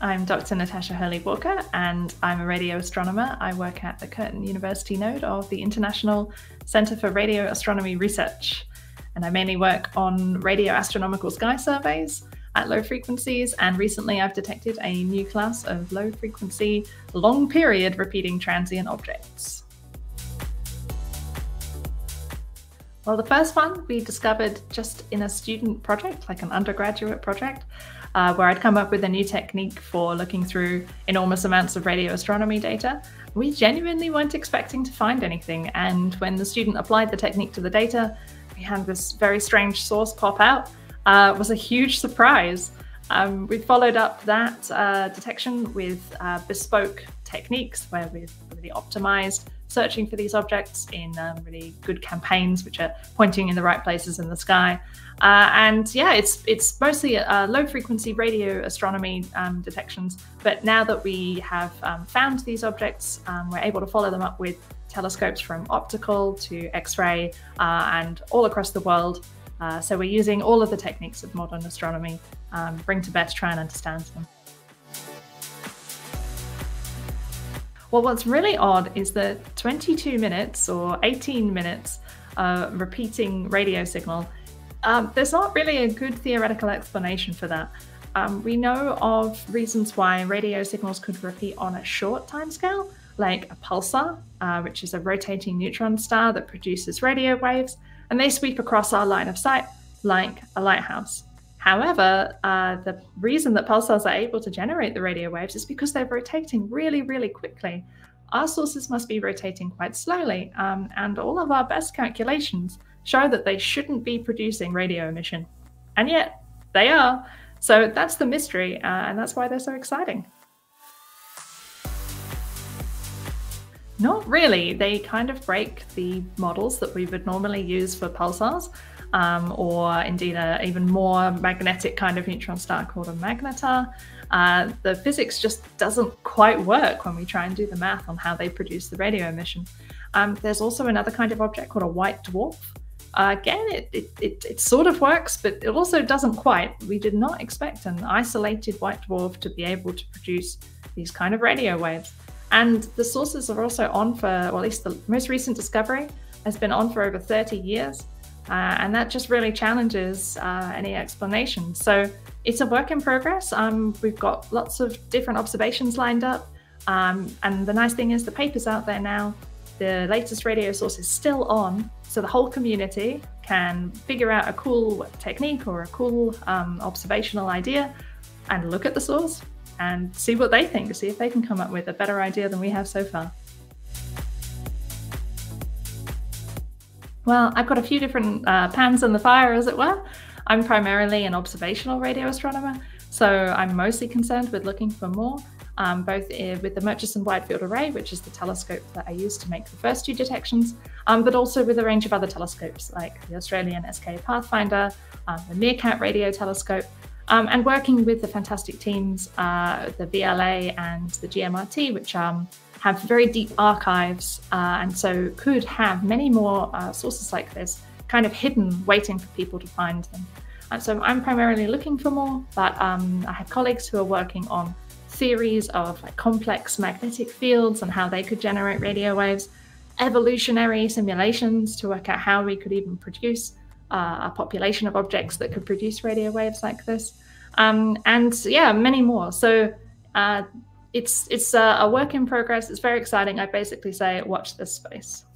I'm Dr. Natasha Hurley-Walker, and I'm a radio astronomer. I work at the Curtin University node of the International Centre for Radio Astronomy Research. And I mainly work on radio astronomical sky surveys at low frequencies, and recently I've detected a new class of low frequency, long period repeating transient objects. Well, the first one we discovered just in a student project, like an undergraduate project, where I'd come up with a new technique for looking through enormous amounts of radio astronomy data. We genuinely weren't expecting to find anything, and when the student applied the technique to the data, we had this very strange source pop out. It was a huge surprise. We followed up that detection with bespoke techniques where we've really optimized searching for these objects in really good campaigns, which are pointing in the right places in the sky. And yeah, it's mostly low frequency radio astronomy detections. But now that we have found these objects, we're able to follow them up with telescopes from optical to X-ray and all across the world. So we're using all of the techniques of modern astronomy, bring to bear to try and understand them. Well, what's really odd is the 22 minutes or 18 minutes repeating radio signal. There's not really a good theoretical explanation for that. We know of reasons why radio signals could repeat on a short timescale, like a pulsar, which is a rotating neutron star that produces radio waves, and they sweep across our line of sight like a lighthouse. However, the reason that pulsars are able to generate the radio waves is because they're rotating really, really quickly. Our sources must be rotating quite slowly, and all of our best calculations show that they shouldn't be producing radio emission. And yet, they are. So that's the mystery, and that's why they're so exciting. Not really. They kind of break the models that we would normally use for pulsars, or indeed an even more magnetic kind of neutron star called a magnetar. The physics just doesn't quite work when we try and do the math on how they produce the radio emission. There's also another kind of object called a white dwarf. Again, it sort of works, but it also doesn't quite. We did not expect an isolated white dwarf to be able to produce these kind of radio waves. And the sources are also on for, or at least the most recent discovery has been on for over 30 years. And that just really challenges any explanation. So it's a work in progress. We've got lots of different observations lined up. And the nice thing is the paper's out there now. The latest radio source is still on. So the whole community can figure out a cool technique or a cool observational idea and look at the source and see what they think, see if they can come up with a better idea than we have so far. Well, I've got a few different pans in the fire, as it were. I'm primarily an observational radio astronomer, so I'm mostly concerned with looking for more, both with the Murchison Wide Field Array, which is the telescope that I used to make the first two detections, but also with a range of other telescopes like the Australian SK Pathfinder, the Meerkat Radio Telescope, and working with the fantastic teams, the VLA and the GMRT, which have very deep archives, and so could have many more sources like this kind of hidden, waiting for people to find them. So I'm primarily looking for more, but I have colleagues who are working on theories of like complex magnetic fields and how they could generate radio waves, evolutionary simulations to work out how we could even produce a population of objects that could produce radio waves like this, and yeah, many more. So it's a work in progress. It's very exciting. I basically say, watch this space.